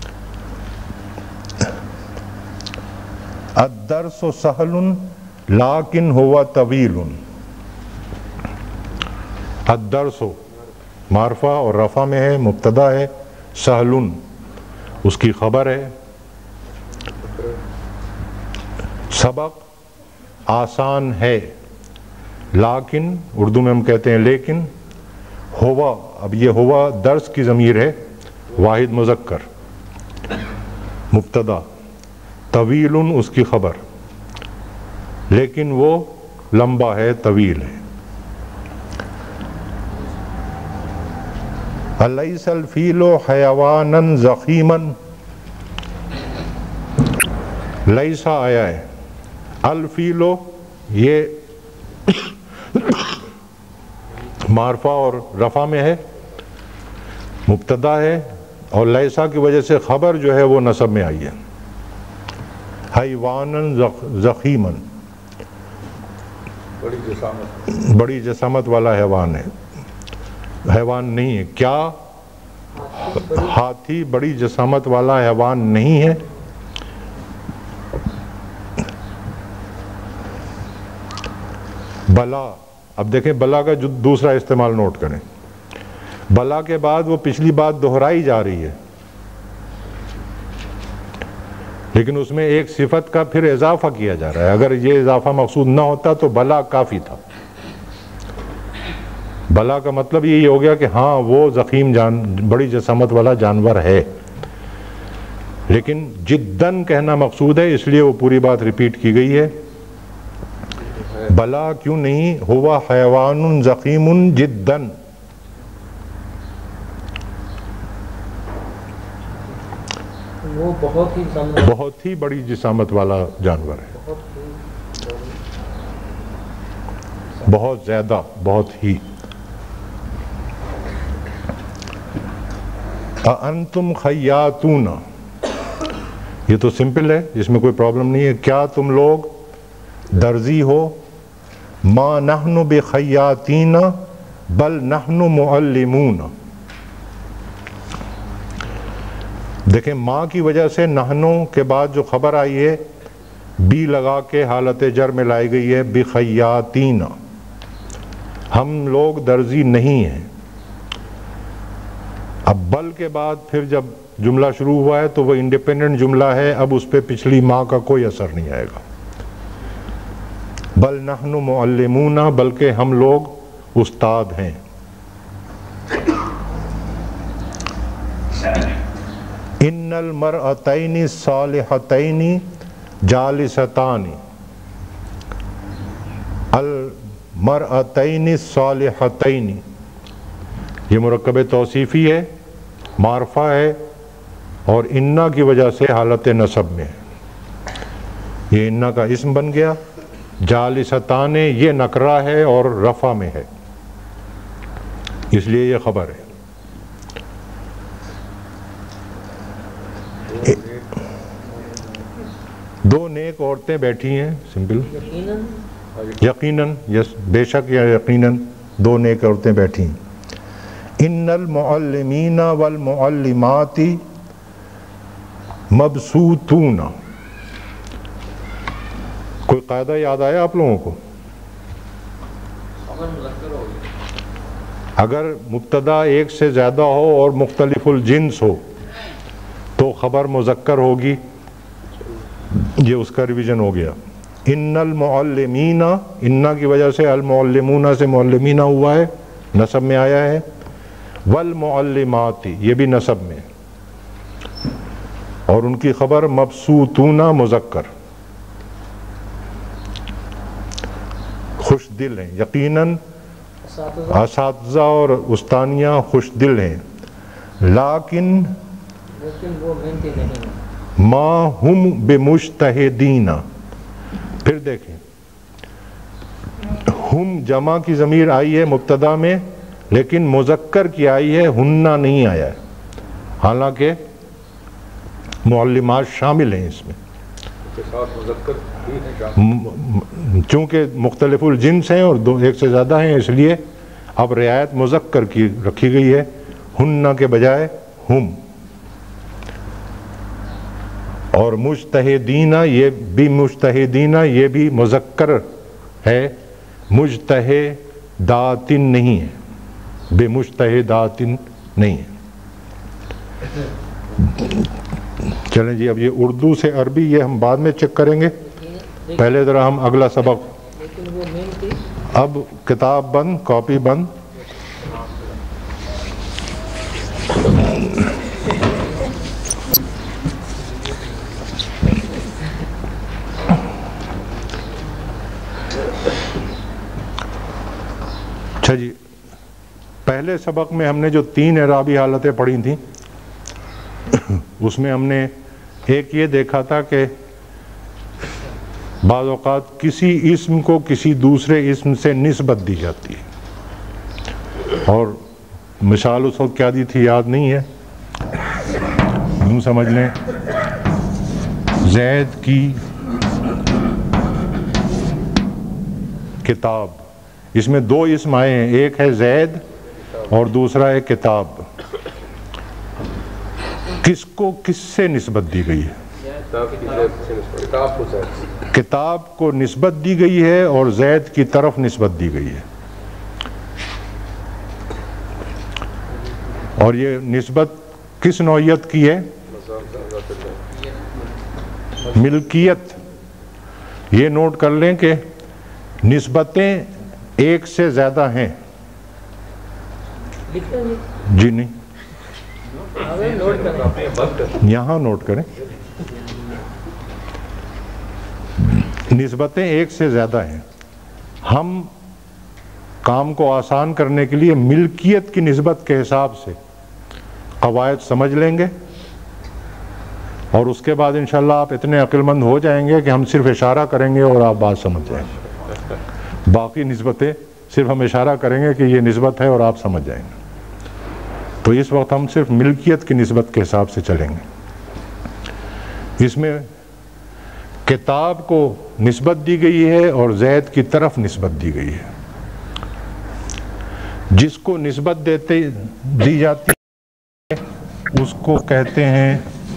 الدرس سہل لیکن ہوا طویل، الدرس معرفہ اور رفع میں ہے، مبتدا ہے، سہل اس کی خبر ہے. سبق آسان ہے، لیکن اردو میں ہم کہتے ہیں لیکن. ہوا، اب یہ ہوا درس کی ضمیر ہے واحد مذکر، مبتدا، طویل اس کی خبر، لیکن وہ لمبا ہے، طویل ہے۔ الیس الفیل حیوانا ضخیما، لیسا آیا ہے، الفیل یہ معرفہ اور رفع میں ہے، مبتدا ہے، اور لیسا کی وجہ سے خبر جو ہے وہ نصب میں آئی ہے۔ حیوانا ضخیما، بڑی جسامت والا حیوان ہے، حیوان نہیں ہے، کیا ہاتھی بڑی جسامت والا حیوان نہیں ہے؟ بلا، اب دیکھیں بلا کا جو دوسرا استعمال نوٹ کریں، بلا کے بعد وہ پچھلی بات دہرائی جا رہی ہے، لیکن اس میں ایک صفت کا پھر اضافہ کیا جا رہا ہے۔ اگر یہ اضافہ مقصود نہ ہوتا تو بلا کافی تھا۔ بلا کا مطلب یہی ہو گیا کہ ہاں وہ ضخیم بڑی جسامت والا جانور ہے، لیکن جدن کہنا مقصود ہے، اس لیے وہ پوری بات ریپیٹ کی گئی ہے۔ بلا کیوں نہیں، ہوا حیوان ضخیم جدن، وہ بہت ہی بڑی جسامت والا جانور ہے، بہت زیادہ، بہت ہی۔ اَأَنْتُمْ خَيَّاتُونَ، یہ تو سمپل ہے، اس میں کوئی پرابلم نہیں ہے، کیا تم لوگ درزی ہو؟ ما نحن بخیاتین بل نحن معلمون، دیکھیں ماں کی وجہ سے نحنو کے بعد جو خبر آئی ہے بی لگا کے حالت جر میں لائی گئی ہے، بخیاتین، ہم لوگ درزی نہیں ہیں۔ اب بل کے بعد پھر جب جملہ شروع ہوا ہے تو وہ انڈیپینڈنٹ جملہ ہے، اب اس پہ پچھلی ماں کا کوئی اثر نہیں آئے گا۔ بل نحن معلمون، بلکہ ہم لوگ استاد ہیں۔ ان المرأتین الصالحتین جالستان، المرأتین الصالحتین، یہ مرکب توصیفی ہے، معرفہ ہے، اور انا کی وجہ سے حالت نصب میں ہے، یہ انا کا اسم بن گیا۔ جالستان یہ نکرہ ہے اور رفع میں ہے، اس لیے یہ خبر ہے۔ دو نیک عورتیں بیٹھی ہیں، سمپل، یقیناً، یس، بے شک یا یقیناً دو نیک عورتیں بیٹھی ہیں۔ ان المعلمین والمعلمات مبسوطون، کوئی قاعدہ یاد آیا آپ لوگوں کو؟ اگر مبتدا ایک سے زیادہ ہو اور مختلف الجنس ہو تو خبر مذکر ہوگی، یہ اس کا ریویژن ہو گیا۔ ان المعلمین، انا کی وجہ سے المعلمون سے معلمین ہوا ہے، نسب میں آیا ہے۔ والمعلمات، یہ بھی نسب میں، اور ان کی خبر مبسوطون مذکر، خوش دل ہیں، یقیناً اساتذہ اور استانیہ خوش دل ہیں۔ لیکن وہ محنتی نہیں، ما ہم بمجتہدین، پھر دیکھیں ہم جمع کی ضمیر آئی ہے مبتدا میں، لیکن مذکر کی آئی ہے، ہننا نہیں آیا ہے، حالانکہ معلمات شامل ہیں اس میں، چونکہ مختلف الجنس ہیں اور دو ایک سے زیادہ ہیں، اس لیے اب رعایت مذکر کی رکھی گئی ہے، ہننا کے بجائے ہم۔ اور مجتہدین، یہ بھی مجتہدین، یہ بھی مذکر ہے، مجتہدات نہیں ہے، بے مجتہدات نہیں ہے۔ چلیں جی، اب یہ اردو سے عربی یہ ہم بعد میں چیک کریں گے، پہلے ذرا ہم اگلا سبق۔ لیکن وہ محنتی، اب کتاب بند، کاپی بند۔ اچھا جی، پہلے سبق میں ہم نے جو 3 اعرابی حالتیں پڑھی تھیں اس میں ہم نے ایک یہ دیکھا تھا کہ بعض اوقات کسی اسم کو کسی دوسرے اسم سے نسبت دی جاتی ہے، اور مثال اس وقت کیا دی تھی یاد نہیں ہے، یوں سمجھ لیں زید کی کتاب، اس میں 2 اسم آئے ہیں، ایک ہے زید اور دوسرا ہے کتاب، کس کو کس سے نسبت دی گئی ہے؟ کتاب کو نسبت دی گئی ہے اور زید کی طرف نسبت دی گئی ہے، اور یہ نسبت کس نوعیت کی ہے؟ ملکیت۔ یہ نوٹ کر لیں کہ نسبتیں ایک سے زیادہ ہیں، جی نہیں یہاں نوٹ کریں، نسبتیں ایک سے زیادہ ہیں۔ ہم کام کو آسان کرنے کے لیے ملکیت کی نسبت کے حساب سے قواعد سمجھ لیں گے، اور اس کے بعد انشاءاللہ آپ اتنے عقل مند ہو جائیں گے کہ ہم صرف اشارہ کریں گے اور آپ بات سمجھ جائیں گے، باقی نسبتیں صرف ہم اشارہ کریں گے کہ یہ نسبت ہے اور آپ سمجھ جائیں گے۔ تو اس وقت ہم صرف ملکیت کی نسبت کے حساب سے چلیں گے۔ اس میں کتاب کو نسبت دی گئی ہے اور زید کی طرف نسبت دی گئی ہے۔ جس کو نسبت دی جاتی ہے اس کو کہتے ہیں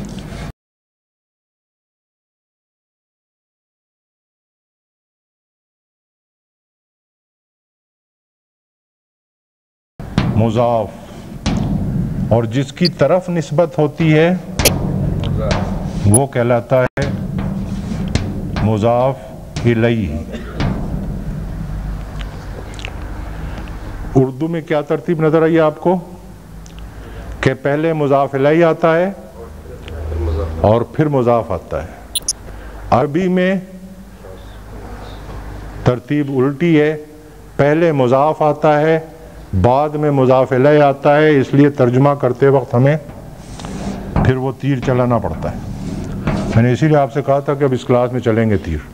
مضاف، اور جس کی طرف نسبت ہوتی ہے وہ کہلاتا ہے مضاف الیہ۔ اردو میں کیا ترتیب نظر آئی آپ کو کہ پہلے مضاف الیہ آتا ہے اور پھر مضاف آتا ہے۔ عربی میں ترتیب الٹی ہے، پہلے مضاف آتا ہے بعد میں مضاف الیہ آتا ہے، اس لیے ترجمہ کرتے وقت ہمیں پھر وہ تیر چلانا پڑتا ہے۔ میں نے اسی لیے آپ سے کہا تھا کہ اب اس کلاس میں چلیں گے تیر۔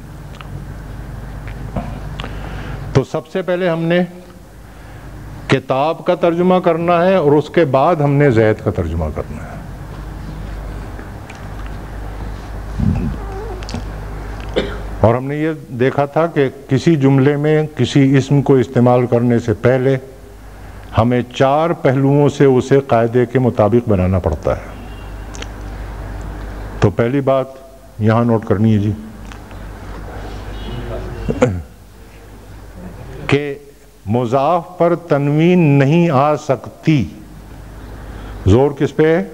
تو سب سے پہلے ہم نے کتاب کا ترجمہ کرنا ہے اور اس کے بعد ہم نے زید کا ترجمہ کرنا ہے۔ اور ہم نے یہ دیکھا تھا کہ کسی جملے میں کسی اسم کو استعمال کرنے سے پہلے ہمیں 4 پہلوؤں سے اسے قاعدے کے مطابق بنانا پڑتا ہے۔ تو پہلی بات یہاں نوٹ کرنی ہے جی کہ مضاف پر تنوین نہیں آ سکتی۔ زور کس پہ ہے؟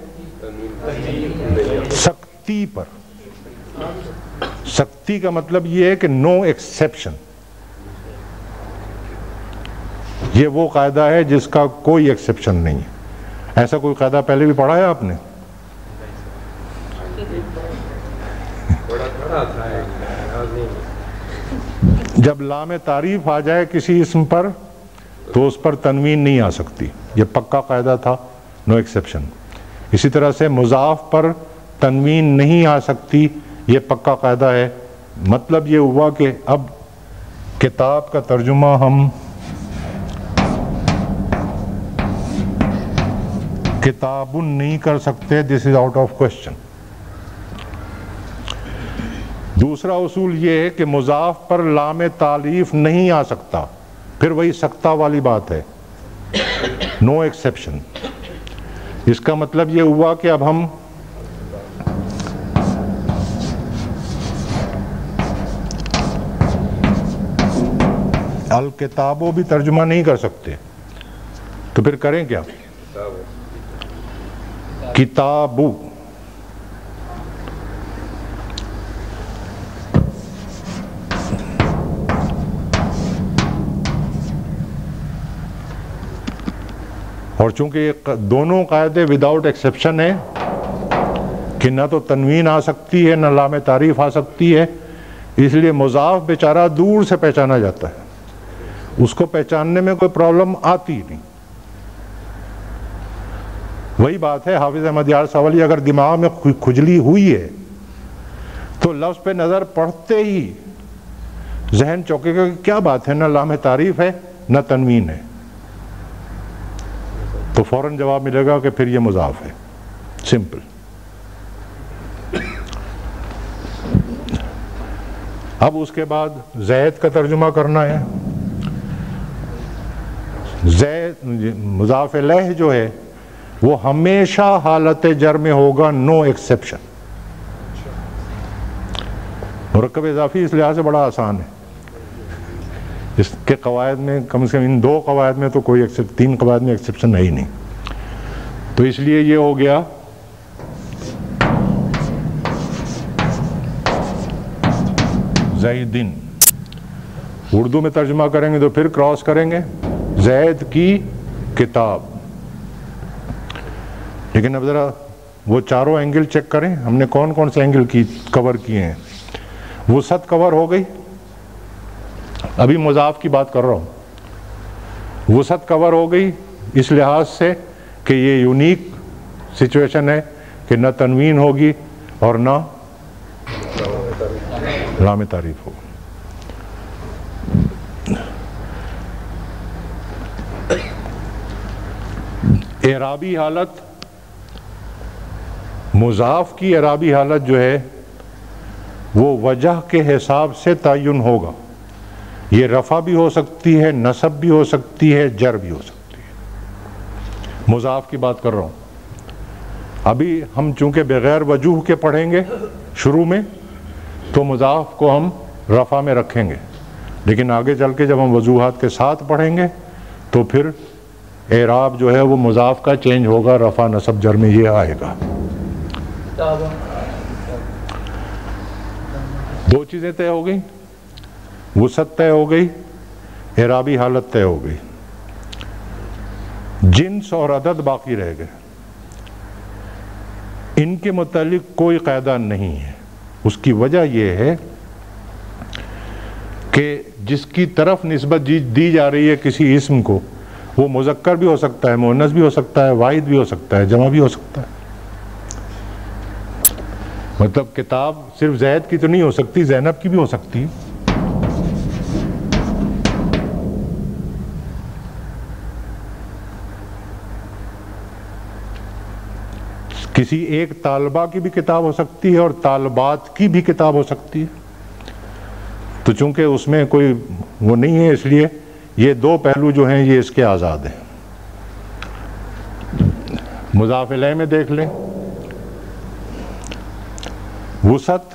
سختی پر۔ سختی کا مطلب یہ ہے کہ نو ایکسیپشن۔ یہ وہ قاعدہ ہے جس کا کوئی ایکسیپشن نہیں ہے۔ ایسا کوئی قاعدہ پہلے بھی پڑھا ہے آپ نے؟ جب لام تعریف آ جائے کسی اسم پر تو اس پر تنوین نہیں آ سکتی، یہ پکا قاعدہ تھا، نو ایکسیپشن۔ اسی طرح سے مضاف پر تنوین نہیں آ سکتی، یہ پکا قاعدہ ہے۔ مطلب یہ ہوا کہ اب کتاب کا ترجمہ ہم کتابن نہیں کر سکتے، this is out of question. دوسرا اصول یہ ہے کہ مضاف پر لام تعریف نہیں آ سکتا، پھر وہی سکتا والی بات ہے، نو ایکسیپشن۔ اس کا مطلب یہ ہوا کہ اب ہم الکتابوں بھی ترجمہ نہیں کر سکتے، تو پھر کریں کیا؟ کتابو۔ اور چونکہ یہ دونوں قاعدے وداؤٹ ایکسیپشن ہیں کہ نہ تو تنوین آ سکتی ہے نہ لام تعریف آ سکتی ہے، اس لیے مضاف بیچارہ دور سے پہچانا جاتا ہے، اس کو پہچاننے میں کوئی پرابلم آتی نہیں. وہی بات ہے حافظ احمد یار ساولی اگر دماغ میں کھجلی ہوئی ہے تو لفظ پہ نظر پڑتے ہی ذہن چوکے گا کہ کیا بات ہے، نہ لام تعریف ہے نہ تنوین ہے، تو فوراً جواب ملے گا کہ پھر یہ مضاف ہے. سمپل. اب اس کے بعد زید کا ترجمہ کرنا ہے. زید مضاف الیہ جو ہے وہ ہمیشہ حالت جر میں ہوگا، نو ایکسیپشن. مرکب اضافی اس لحاظ سے بڑا آسان ہے. اس کے قواعد میں کم سے کم ان 2 قواعد میں تو کوئی 3 قواعد میں ایکسیپشن ہے ہی نہیں. تو اس لیے یہ ہو گیا زیدن. اردو میں ترجمہ کریں گے تو پھر کراس کریں گے زید کی کتاب. لیکن اب ذرا وہ چاروں اینگل چیک کریں، ہم نے کون کون سے اینگل کور کیے ہیں. وسعت کور ہو گئی، ابھی مضاف کی بات کر رہا ہوں. وسعت کور ہو گئی اس لحاظ سے کہ یہ یونیک سچویشن ہے کہ نہ تنوین ہوگی اور نہ لام تعریف ہوگی. اعرابی حالت، مضاف کی اعرابی حالت جو ہے وہ وجہ کے حساب سے تعین ہوگا. یہ رفع بھی ہو سکتی ہے، نصب بھی ہو سکتی ہے، جر بھی ہو سکتی ہے. مضاف کی بات کر رہا ہوں. ابھی ہم چونکہ بغیر وجوہ کے پڑھیں گے شروع میں تو مضاف کو ہم رفع میں رکھیں گے، لیکن آگے چل کے جب ہم وجوہات کے ساتھ پڑھیں گے تو پھر اعراب جو ہے وہ مضاف کا چینج ہوگا، رفع نصب جر میں یہ آئے گا. 2 چیزیں طے ہو گئی، وسعت طے ہو گئی، اعرابی حالت طے ہو گئی. جنس اور عدد باقی رہ گئے. ان کے متعلق کوئی قاعدہ نہیں ہے. اس کی وجہ یہ ہے کہ جس کی طرف نسبت دی جا رہی ہے کسی اسم کو وہ مذکر بھی ہو سکتا ہے، مؤنث بھی ہو سکتا ہے، واحد بھی ہو سکتا ہے، جمع بھی ہو سکتا ہے. مطلب کتاب صرف زید کی تو نہیں ہو سکتی، زینب کی بھی ہو سکتی ہے. کسی ایک طالبہ کی بھی کتاب ہو سکتی ہے اور طالبات کی بھی کتاب ہو سکتی ہے. تو چونکہ اس میں کوئی وہ نہیں ہے اس لیے یہ 2 پہلو جو ہیں یہ اس کے آزاد ہیں. مضاف الیہ میں دیکھ لیں، وسعت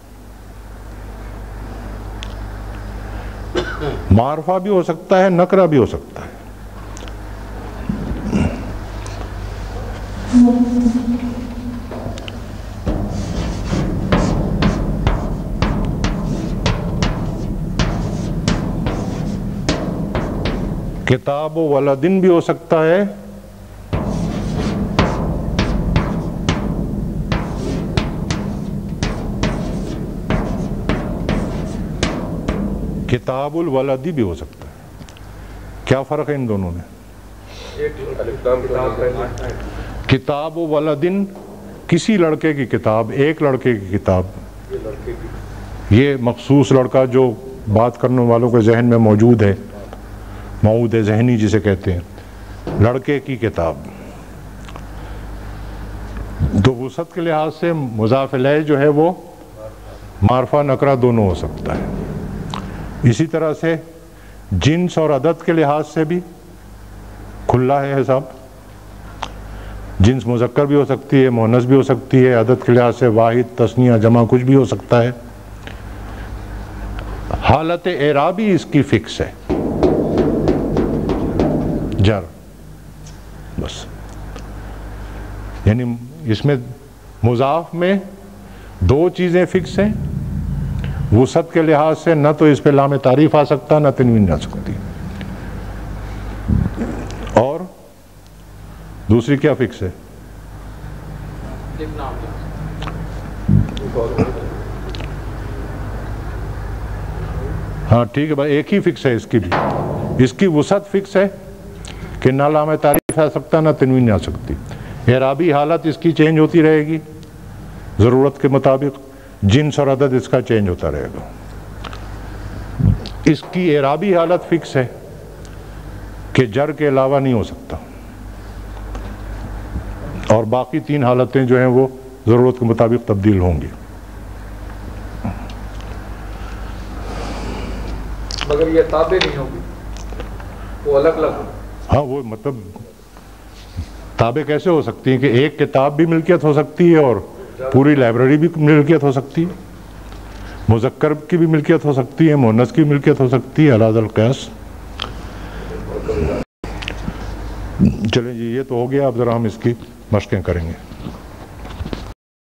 معرفہ بھی ہو سکتا ہے، نکرہ بھی ہو سکتا ہے. کتاب و ولدن بھی ہو سکتا ہے، کتاب الولدی بھی ہو سکتا ہے. کیا فرق ہے ان دونوں میں؟ کتاب و ولدن کسی لڑکے کی کتاب، ایک لڑکے کی کتاب، یہ مخصوص لڑکا جو بات کرنے والوں کے ذہن میں موجود ہے، موعود ذہنی جسے کہتے ہیں، لڑکے کی کتاب. تو وسعت کے لحاظ سے مضاف الیہ جو ہے وہ معرفہ نکرہ دونوں ہو سکتا ہے. اسی طرح سے جنس اور عدد کے لحاظ سے بھی کھلا ہے حساب. جنس مذکر بھی ہو سکتی ہے، مؤنث بھی ہو سکتی ہے. عدد کے لحاظ سے واحد، تثنیہ، جمع کچھ بھی ہو سکتا ہے. حالت اعرابی اس کی فکس ہے، جر بس. یعنی اس میں مضاف میں 2 چیزیں فکس ہیں. وسعت کے لحاظ سے نہ تو اس پہ لام تعریف آ سکتا نہ تنوین آ سکتی، اور دوسری کیا فکس ہے؟ ہاں ٹھیک ہے بھائی، ایک ہی فکس ہے اس کی بھی. اس کی وسعت فکس ہے کہ نہ لام تعریف آ سکتا نہ تنوین آ سکتی. اعرابی حالت اس کی چینج ہوتی رہے گی ضرورت کے مطابق، جنس اور عدد اس کا چینج ہوتا رہے گا. اس کی اعرابی حالت فکس ہے کہ جر کے علاوہ نہیں ہو سکتا، اور باقی 3 حالتیں جو ہیں وہ ضرورت کے مطابق تبدیل ہوں گی. مگر یہ تابع نہیں ہوگی، وہ الگ الگ ہوگی. ہاں وہ مطلب تابع کیسے ہو سکتی ہیں کہ ایک کتاب بھی ملکیت ہو سکتی ہے اور پوری لائبریری بھی ملکیت ہو سکتی ہے، مذکر کی بھی ملکیت ہو سکتی ہے، مؤنث کی ملکیت ہو سکتی ہے، علی القیاس. چلیں جی، یہ تو ہو گیا. اب ذرا ہم اس کی مشقیں کریں گے.